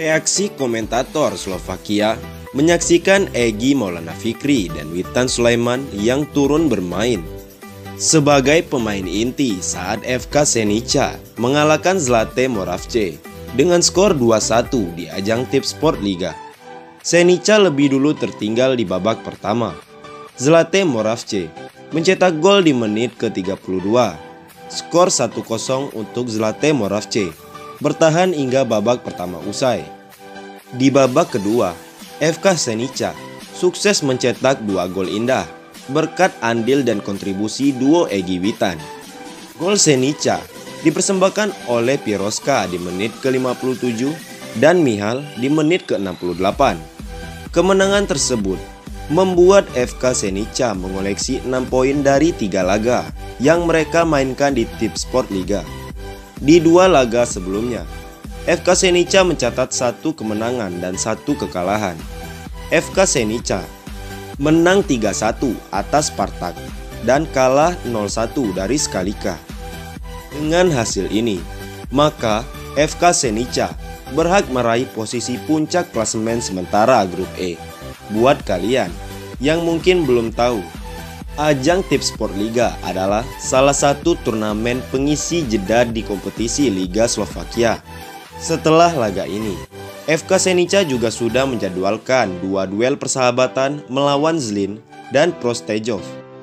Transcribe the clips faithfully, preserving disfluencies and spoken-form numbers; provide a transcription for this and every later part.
Reaksi komentator Slovakia menyaksikan Egy Maulana Fikri dan Witan Sulaiman yang turun bermain sebagai pemain inti saat F K Senica mengalahkan Zlate Moravce dengan skor dua satu di ajang Tipsport Liga. Senica lebih dulu tertinggal di babak pertama. Zlate Moravce mencetak gol di menit ke tiga puluh dua. Skor satu kosong untuk Zlate Moravce bertahan hingga babak pertama usai. Di babak kedua, F K Senica sukses mencetak dua gol indah berkat andil dan kontribusi duo Egy Witan. Gol Senica dipersembahkan oleh Piroska di menit ke lima puluh tujuh dan Mihal di menit ke enam puluh delapan. Kemenangan tersebut membuat F K Senica mengoleksi enam poin dari tiga laga yang mereka mainkan di Tipsport Liga. Di dua laga sebelumnya, F K Senica mencatat satu kemenangan dan satu kekalahan. F K Senica menang tiga satu atas Spartak dan kalah nol satu dari Schalke. Dengan hasil ini, maka F K Senica berhak meraih posisi puncak klasemen sementara grup E. Buat kalian yang mungkin belum tahu, ajang Tipsport Liga adalah salah satu turnamen pengisi jeda di kompetisi Liga Slovakia. Setelah laga ini, F K Senica juga sudah menjadwalkan dua duel persahabatan melawan Zlin dan Prostejov.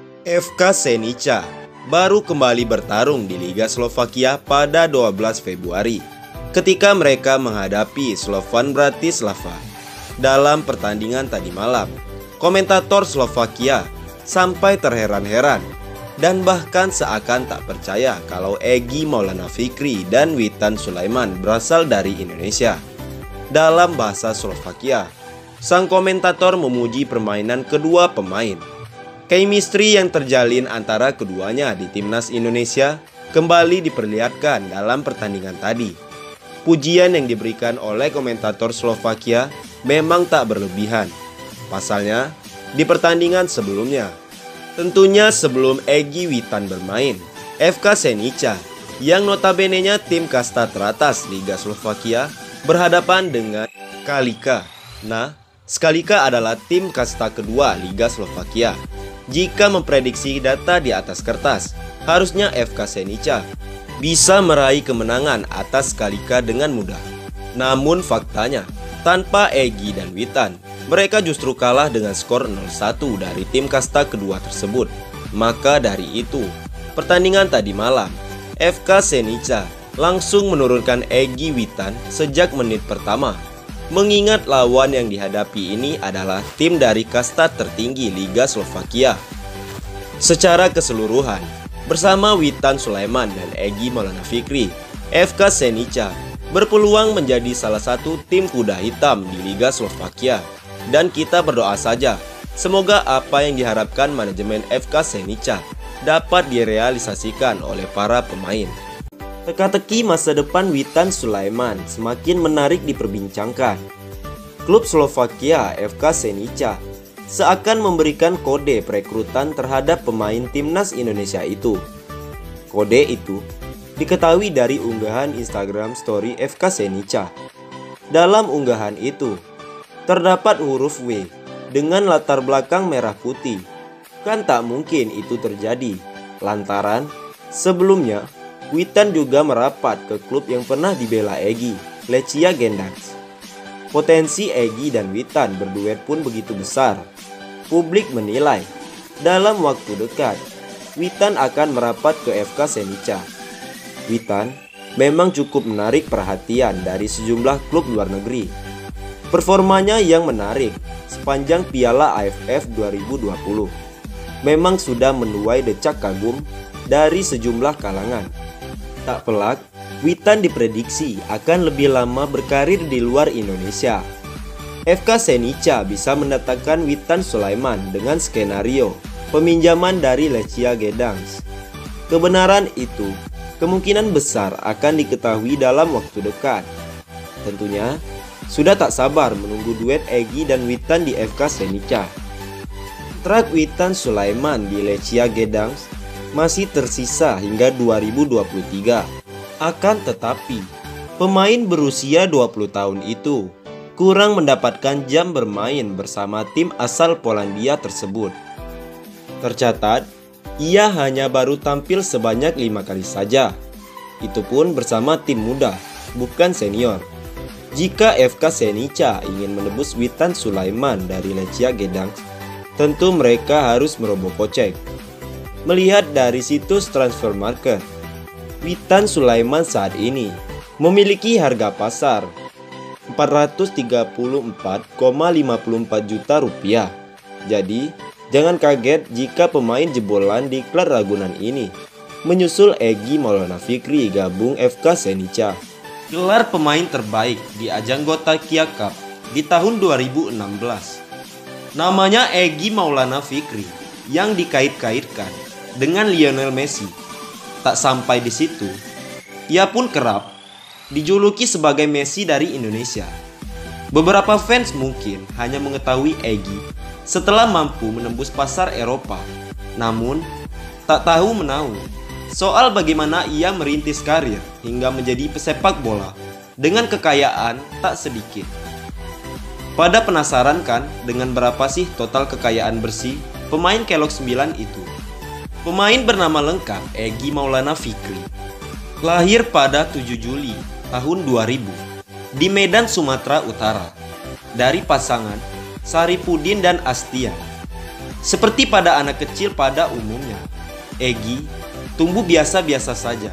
F K Senica baru kembali bertarung di Liga Slovakia pada dua belas Februari ketika mereka menghadapi Slovan Bratislava. Dalam pertandingan tadi malam, komentator Slovakia sampai terheran-heran dan bahkan seakan tak percaya kalau Egy Maulana Fikri dan Witan Sulaiman berasal dari Indonesia. Dalam bahasa Slovakia, sang komentator memuji permainan kedua pemain. Chemistry yang terjalin antara keduanya di timnas Indonesia kembali diperlihatkan dalam pertandingan tadi. Pujian yang diberikan oleh komentator Slovakia memang tak berlebihan. Pasalnya, di pertandingan sebelumnya, tentunya sebelum Egy Witan bermain, F K Senica yang notabene-nya tim kasta teratas Liga Slovakia berhadapan dengan Schalke. Nah, Schalke adalah tim kasta kedua Liga Slovakia. Jika memprediksi data di atas kertas, harusnya F K Senica bisa meraih kemenangan atas Schalke dengan mudah. Namun faktanya, tanpa Egy dan Witan, mereka justru kalah dengan skor nol satu dari tim kasta kedua tersebut. Maka dari itu, pertandingan tadi malam, F K Senica langsung menurunkan Egy Witan sejak menit pertama. Mengingat lawan yang dihadapi ini adalah tim dari kasta tertinggi Liga Slovakia. Secara keseluruhan, bersama Witan Sulaiman dan Egy Maulana Fikri, F K Senica berpeluang menjadi salah satu tim kuda hitam di Liga Slovakia. Dan kita berdoa saja, semoga apa yang diharapkan manajemen F K Senica dapat direalisasikan oleh para pemain. Teka-teki masa depan Witan Sulaiman semakin menarik diperbincangkan. Klub Slovakia F K Senica seakan memberikan kode perekrutan terhadap pemain timnas Indonesia itu. Kode itu diketahui dari unggahan Instagram story F K Senica. Dalam unggahan itu, terdapat huruf W dengan latar belakang merah putih. Kan tak mungkin itu terjadi, lantaran sebelumnya Witan juga merapat ke klub yang pernah dibela Egy, Lechia Gdańsk. Potensi Egy dan Witan berduet pun begitu besar. Publik menilai, dalam waktu dekat, Witan akan merapat ke F K Senica. Witan memang cukup menarik perhatian dari sejumlah klub luar negeri. Performanya yang menarik sepanjang Piala A F F dua ribu dua puluh memang sudah menuai decak kagum dari sejumlah kalangan. Tak pelak, Witan diprediksi akan lebih lama berkarir di luar Indonesia. F K Senica bisa mendatangkan Witan Sulaiman dengan skenario peminjaman dari Lechia Gdańsk. Kebenaran itu kemungkinan besar akan diketahui dalam waktu dekat. Tentunya, sudah tak sabar menunggu duet Egy dan Witan di F K Senica. Kontrak Witan Sulaiman di Lechia Gdańsk masih tersisa hingga dua ribu dua puluh tiga. Akan tetapi, pemain berusia dua puluh tahun itu kurang mendapatkan jam bermain bersama tim asal Polandia tersebut. Tercatat, ia hanya baru tampil sebanyak lima kali saja. Itu pun bersama tim muda, bukan senior. Jika F K Senica ingin menebus Witan Sulaiman dari Lechia Gdansk, tentu mereka harus merogoh kocek. Melihat dari situs transfer market, Witan Sulaiman saat ini memiliki harga pasar empat ratus tiga puluh empat koma lima empat juta rupiah. Jadi, jangan kaget jika pemain jebolan di klub Ragunan ini menyusul Egy Maulana Fikri gabung F K Senica. Gelar pemain terbaik di ajang Gotakia Cup di tahun dua ribu enam belas. Namanya Egy Maulana Fikri yang dikait-kaitkan dengan Lionel Messi. Tak sampai di situ, ia pun kerap dijuluki sebagai Messi dari Indonesia. Beberapa fans mungkin hanya mengetahui Egy setelah mampu menembus pasar Eropa, namun tak tahu menahu soal bagaimana ia merintis karir hingga menjadi pesepak bola dengan kekayaan tak sedikit. Pada penasaran kan dengan berapa sih total kekayaan bersih pemain Kelok sembilan itu? Pemain bernama lengkap Egy Maulana Fikri. Lahir pada tujuh Juli tahun dua ribu di Medan, Sumatera Utara, dari pasangan Saripudin dan Astia. Seperti pada anak kecil pada umumnya, Egy tumbuh biasa-biasa saja.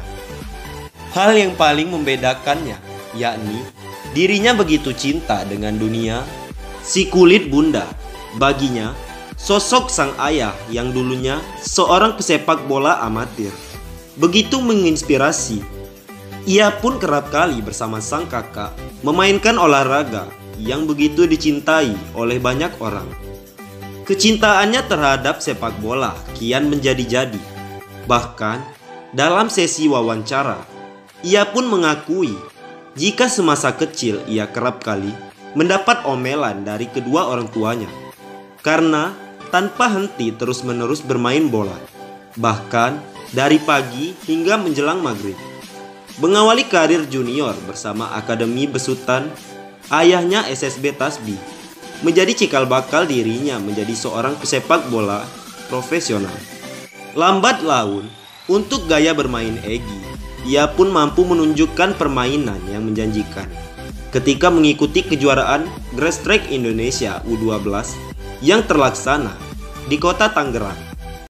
Hal yang paling membedakannya yakni dirinya begitu cinta dengan dunia si kulit bunda. Baginya, sosok sang ayah yang dulunya seorang pesepak bola amatir begitu menginspirasi. Ia pun kerap kali bersama sang kakak memainkan olahraga yang begitu dicintai oleh banyak orang. Kecintaannya terhadap sepak bola kian menjadi-jadi. Bahkan dalam sesi wawancara, ia pun mengakui jika semasa kecil ia kerap kali mendapat omelan dari kedua orang tuanya karena tanpa henti terus-menerus bermain bola, bahkan dari pagi hingga menjelang maghrib. Mengawali karir junior bersama Akademi Besutan, ayahnya S S B Tasbih menjadi cikal bakal dirinya menjadi seorang pesepak bola profesional. Lambat laun, untuk gaya bermain Egy, ia pun mampu menunjukkan permainan yang menjanjikan ketika mengikuti kejuaraan Grass Track Indonesia U dua belas yang terlaksana di kota Tangerang.